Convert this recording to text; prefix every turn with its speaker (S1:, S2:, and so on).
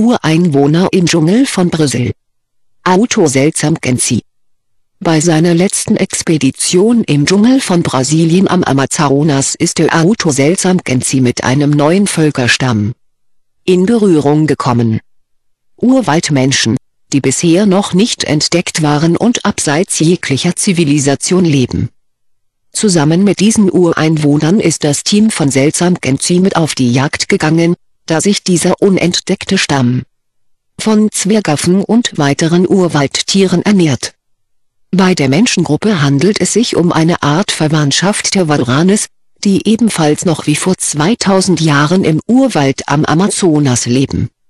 S1: Ureinwohner im Dschungel von Brasil. Autor Seltsamgenzi. Bei seiner letzten Expedition im Dschungel von Brasilien am Amazonas ist der Autor Seltsamgenzi mit einem neuen Völkerstamm in Berührung gekommen. Urwaldmenschen, die bisher noch nicht entdeckt waren und abseits jeglicher Zivilisation leben. Zusammen mit diesen Ureinwohnern ist das Team von Seltsamgenzi mit auf die Jagd gegangen, da sich dieser unentdeckte Stamm von Zwergaffen und weiteren Urwaldtieren ernährt. Bei der Menschengruppe handelt es sich um eine Art Verwandtschaft der Waroranes, die ebenfalls noch wie vor 2000 Jahren im Urwald am Amazonas leben.